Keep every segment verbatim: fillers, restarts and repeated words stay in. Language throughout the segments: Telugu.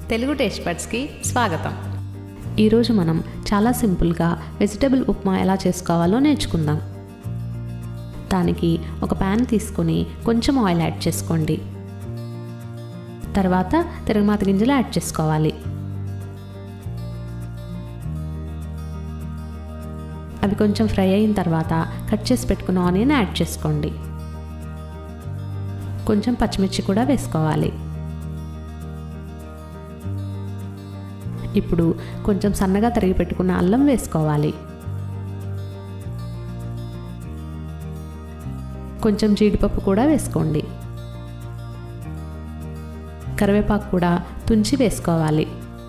తెలుగు టేస్ట్ బడ్స్కి స్వాగతం. ఈరోజు మనం చాలా సింపుల్గా వెజిటబుల్ ఉప్మా ఎలా చేసుకోవాలో నేర్చుకుందాం. దానికి ఒక ప్యాన్ తీసుకొని కొంచెం ఆయిల్ యాడ్ చేసుకోండి. తర్వాత తిరగమాత గింజలు యాడ్ చేసుకోవాలి. అవి కొంచెం ఫ్రై అయిన తర్వాత కట్ చేసి పెట్టుకున్న ఆనియన్ యాడ్ చేసుకోండి. కొంచెం పచ్చిమిర్చి కూడా వేసుకోవాలి. ఇప్పుడు కొంచెం సన్నగా తరిగి పెట్టుకున్న అల్లం వేసుకోవాలి. కొంచెం జీడిపప్పు కూడా వేసుకోండి. కరివేపాకు కూడా తుంచి వేసుకోవాలి.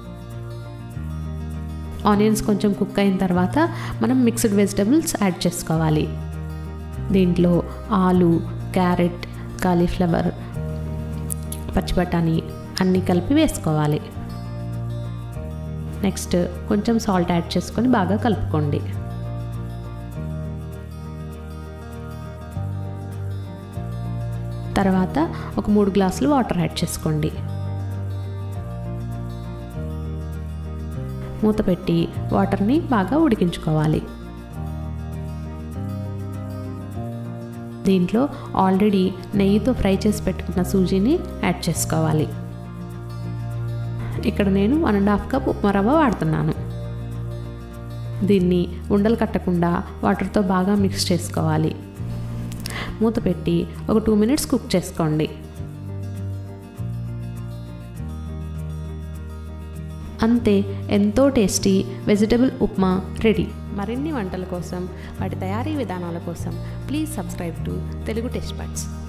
ఆనియన్స్ కొంచెం కుక్ అయిన తర్వాత మనం మిక్స్డ్ వెజిటబుల్స్ యాడ్ చేసుకోవాలి. దీంట్లో ఆలు, క్యారెట్, కాలీఫ్లవర్, పచ్చి బఠానీ అన్నీ కలిపి వేసుకోవాలి. నెక్స్ట్ కొంచెం సాల్ట్ యాడ్ చేసుకొని బాగా కలుపుకోండి. తర్వాత ఒక మూడు గ్లాసులు వాటర్ యాడ్ చేసుకోండి. మూత పెట్టి వాటర్ని బాగా ఉడికించుకోవాలి. దీంట్లో ఆల్రెడీ నెయ్యితో ఫ్రై చేసి పెట్టుకున్న సూజీని యాడ్ చేసుకోవాలి. ఇక్కడ నేను one and half cup upma rava వాడుతున్నాను. దీన్ని ఉండలు కట్టకుండా వాటర్తో బాగా మిక్స్ చేసుకోవాలి. మూత పెట్టి ఒక టూ మినిట్స్ కుక్ చేసుకోండి. అంతే, ఎంతో టేస్టీ వెజిటబుల్ ఉప్మా రెడీ. మరిన్ని వంటల కోసం, వాటి తయారీ విధానాల కోసం please subscribe to Telugu taste buds.